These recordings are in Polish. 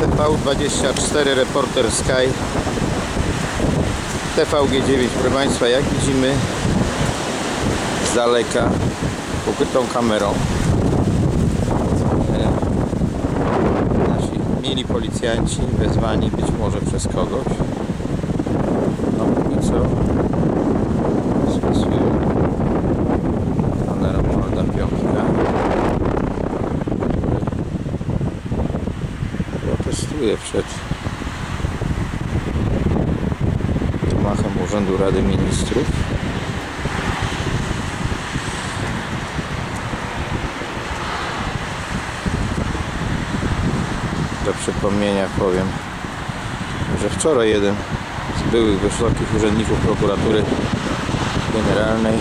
TV24 Reporter Sky, TVG9, proszę Państwa, jak widzimy z daleka, ukrytą kamerą, nasi mili policjanci wezwani być może przez kogoś, no póki co spisują pana Romualda Piątka, który protestuje przed gmachem Urzędu Rady Ministrów. Do przypomnienia powiem, że wczoraj jeden z byłych wysokich urzędników prokuratury generalnej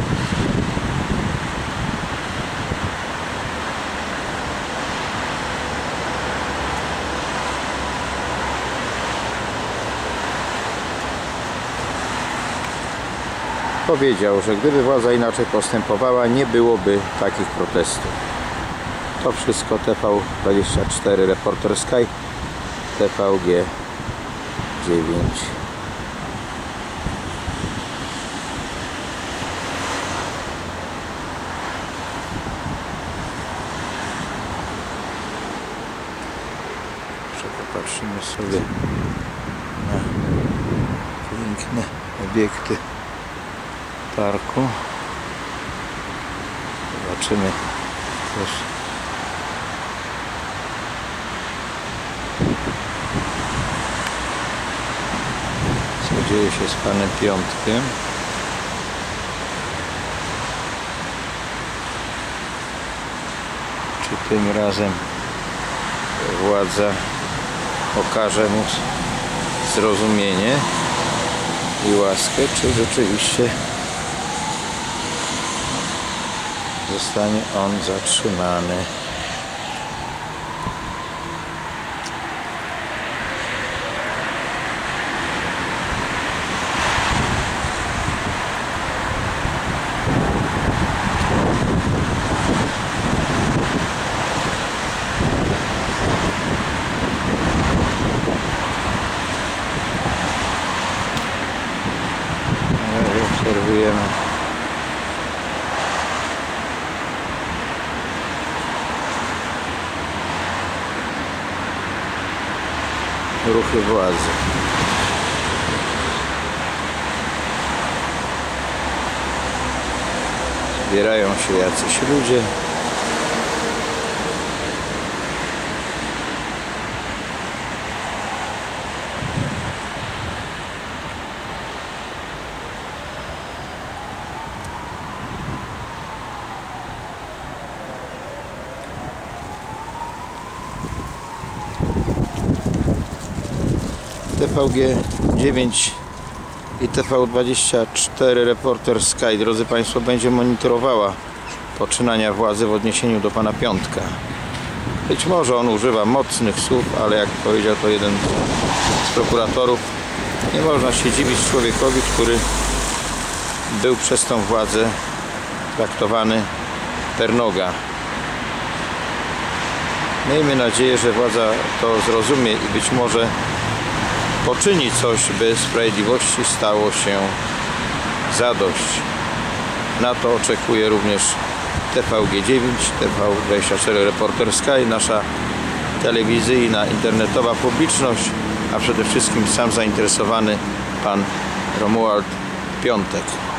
powiedział, że gdyby władza inaczej postępowała, nie byłoby takich protestów. To wszystko TV24 Reporter Sky, TVG9. Popatrzymy sobie na piękne obiekty parku. Zobaczymy też co dzieje się z panem Piątkiem. Czy tym razem władza okaże mu zrozumienie i łaskę, czy rzeczywiście zostanie on zatrzymany. Obserwujemy ruchy władzy. Zbierają się jacyś ludzie. TVG9 i TV24 Reporter Sky, drodzy Państwo, będzie monitorowała poczynania władzy w odniesieniu do pana Piątka. Być może on używa mocnych słów, ale jak powiedział to jeden z prokuratorów, nie można się dziwić człowiekowi, który był przez tą władzę traktowany per noga. Miejmy nadzieję, że władza to zrozumie i być może poczyni coś, by sprawiedliwości stało się zadość. Na to oczekuje również TVG9, TV24 Reporter Sky, nasza telewizyjna, internetowa publiczność, a przede wszystkim sam zainteresowany pan Romuald Piątek.